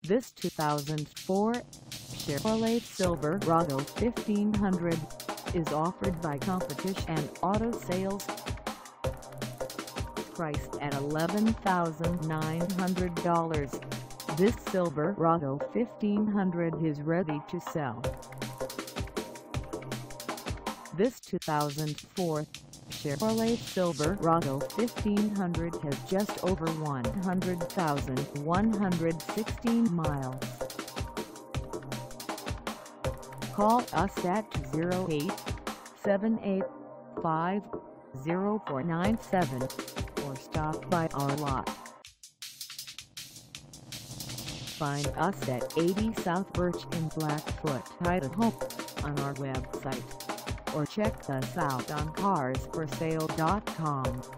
This 2004 Chevrolet Silverado 1500 is offered by Competition Auto Sales. Priced at $11,900, this Silverado 1500 is ready to sell. This 2004 Chevrolet Silverado 1500 has just over 100,116 miles. Call us at 08-785-0497 or stop by our lot. Find us at 80 South Birch in Blackfoot, Idaho on our website, or check us out on carsforsale.com.